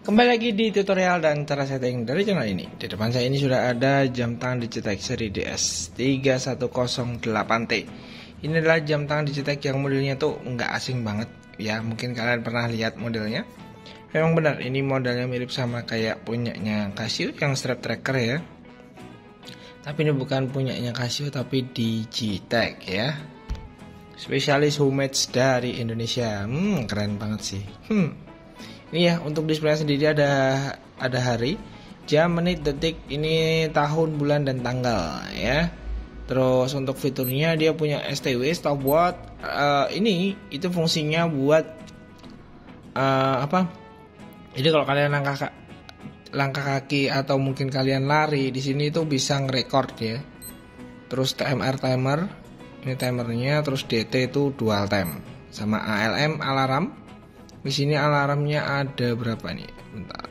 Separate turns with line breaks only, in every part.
Kembali lagi di tutorial dan cara setting dari channel ini. Di depan saya ini sudah ada jam tangan Digitech seri DS3108T. Ini adalah jam tangan Digitech yang modelnya tuh nggak asing banget ya. Mungkin kalian pernah lihat modelnya. Memang benar, ini modelnya mirip sama kayak punyanya Casio yang strap tracker ya. Tapi ini bukan punyanya Casio, tapi Digitech ya. Spesialis homemade dari Indonesia. Keren banget sih. Ini ya, untuk display sendiri ada hari, jam, menit, detik, ini tahun, bulan, dan tanggal ya. Terus untuk fiturnya dia punya STW, stopwatch. Ini itu fungsinya buat apa? Jadi kalau kalian langkah kaki atau mungkin kalian lari di sini itu bisa ngerekord ya. Terus TMR timer, ini timernya, terus DT itu dual time, sama ALM alarm. Di sini alarmnya ada berapa nih? Bentar.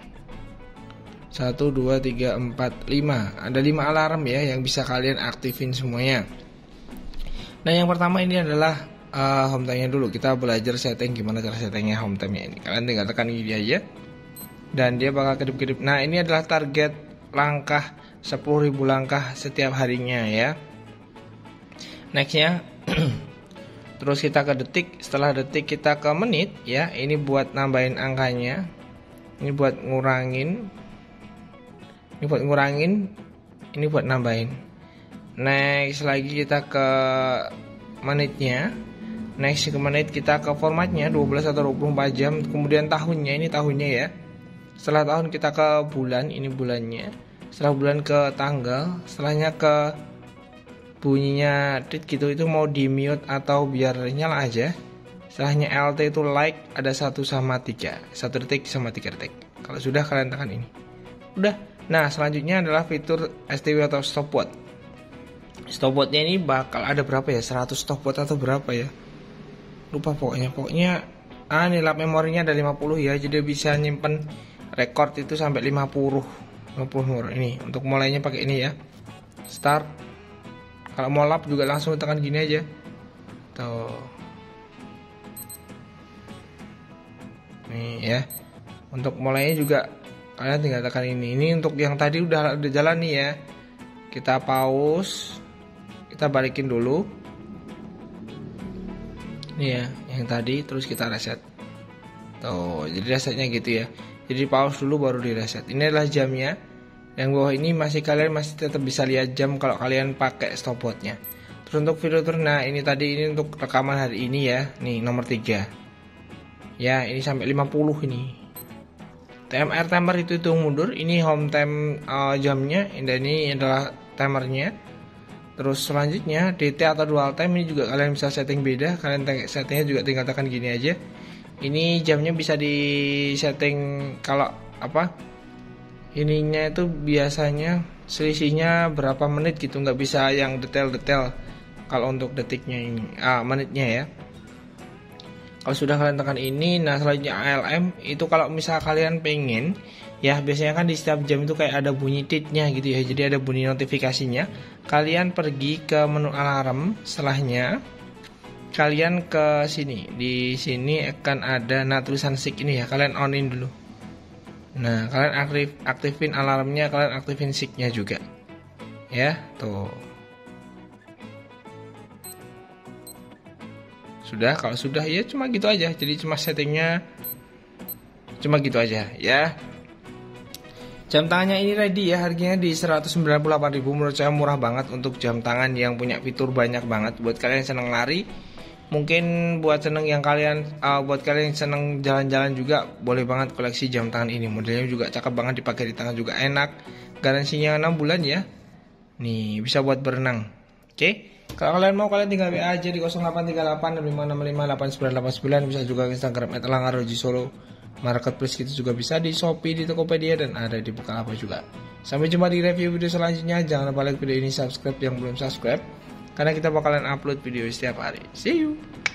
1 2 3 4 5. Ada 5 alarm ya yang bisa kalian aktifin semuanya. Nah, yang pertama ini adalah home time-nya dulu. Kita belajar setting gimana cara settingnya home time-nya ini. Kalian tinggal tekan ini aja dan dia bakal kedip-kedip. Nah, ini adalah target langkah 10.000 langkah setiap harinya ya. Nextnya terus kita ke detik, setelah detik kita ke menit ya. Ini buat nambahin angkanya, ini buat ngurangin, ini buat ngurangin, ini buat nambahin. Next lagi kita ke menitnya. Next ke menit kita ke formatnya 12 atau 24 jam. Kemudian tahunnya, ini tahunnya ya. Setelah tahun kita ke bulan, ini bulannya. Setelah bulan ke tanggal. Setelahnya ke bunyinya tit gitu, itu mau di mute atau biar nyala aja. Setelahnya LT itu like, ada 1 sama 3, 1 detik sama 3 detik. Kalau sudah kalian tekan ini, udah. Nah, selanjutnya adalah fitur STW atau stopwatch. Stopwatchnya ini bakal ada berapa ya, 100 stopwatch atau berapa ya, lupa pokoknya ini lap memorinya ada 50 ya. Jadi bisa nyimpen record itu sampai 50 nomor. Ini untuk mulainya pakai ini ya, start. Kalau mau lap juga langsung tekan gini aja. Tuh. Nih ya. Untuk mulainya juga kalian tinggal tekan ini. Ini untuk yang tadi udah jalan nih ya. Kita pause. Kita balikin dulu. Nih ya, yang tadi terus kita reset. Tuh, jadi resetnya gitu ya. Jadi pause dulu baru di reset. Ini adalah jamnya. Yang bawah ini kalian masih tetap bisa lihat jam kalau kalian pakai stopwatchnya. Terus untuk fitur, nah ini tadi ini untuk rekaman hari ini ya. Nih nomor 3. Ya, ini sampai 50 ini. TMR timer itu hitung mundur. Ini home time jamnya. Ini adalah timernya. Terus selanjutnya DT atau dual time, ini juga kalian bisa setting beda. Kalian settingnya juga tinggal tekan gini aja. Ini jamnya bisa di setting kalau apa? Ininya itu biasanya selisihnya berapa menit gitu, nggak bisa yang detail-detail kalau untuk detiknya ini, menitnya ya. Kalau sudah kalian tekan ini, nah selanjutnya ALM itu kalau misal kalian pengen ya, biasanya kan di setiap jam itu kayak ada bunyi titnya gitu ya, jadi ada bunyi notifikasinya. Kalian pergi ke menu alarm, setelahnya kalian ke sini. Di sini akan ada tulisan SIG ini ya, kalian onin dulu. Nah, kalian aktifin alarmnya, kalian aktifin SIG-nya juga. Ya, tuh. Sudah, kalau sudah ya cuma gitu aja. Jadi cuma settingnya cuma gitu aja ya. Jam tangannya ini ready ya, harganya di 198.000. Menurut saya murah banget untuk jam tangan yang punya fitur banyak banget. Buat kalian yang seneng lari, mungkin buat seneng yang kalian buat kalian yang seneng jalan-jalan juga boleh banget koleksi jam tangan ini. Modelnya juga cakep banget, dipakai di tangan juga enak. Garansinya 6 bulan ya. Nih, bisa buat berenang. Oke. Kalau kalian mau, kalian tinggal WA aja di 0838 6565 8989. Bisa juga Instagram @langaroji_solo. Marketplace gitu juga bisa, di Shopee, di Tokopedia, dan ada di Bukalapak juga. Sampai jumpa di review video selanjutnya. Jangan lupa like video ini, subscribe yang belum subscribe, karena kita bakalan upload video setiap hari. See you.